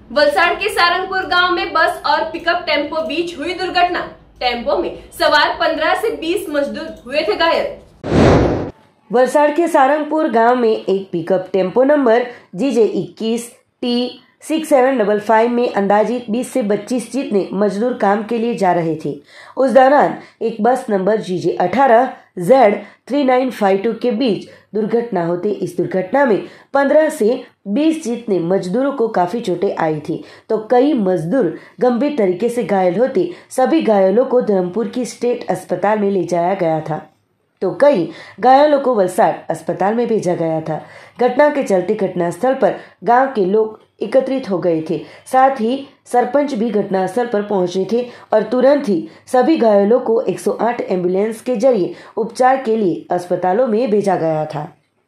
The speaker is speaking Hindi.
वलसाड़ के सारंगपुर गांव में बस और पिकअप टेम्पो बीच हुई दुर्घटना। टेम्पो में सवार 15 से 20 मजदूर हुए थे घायल। वलसाड़ के सारंगपुर गांव में एक पिकअप टेम्पो नंबर GJ21T6755 में अंदाजित 20 से 25 जितने मजदूर काम के लिए जा रहे थे। उस दौरान एक बस नंबर GJ18Z3952 के बीच दुर्घटना होते इस दुर्घटना में 15 से 20 जितने मजदूरों को काफी चोटें आई थी, तो कई मजदूर गंभीर तरीके से घायल होते सभी घायलों को धर्मपुर की स्टेट अस्पताल में ले जाया गया था, तो कई घायलों को वलसाड़ अस्पताल में भेजा गया था। घटना के चलते घटनास्थल पर गांव के लोग एकत्रित हो गए थे। साथ ही सरपंच भी घटनास्थल पर पहुंचे थे और तुरंत ही सभी घायलों को 108 एम्बुलेंस के जरिए उपचार के लिए अस्पतालों में भेजा गया था।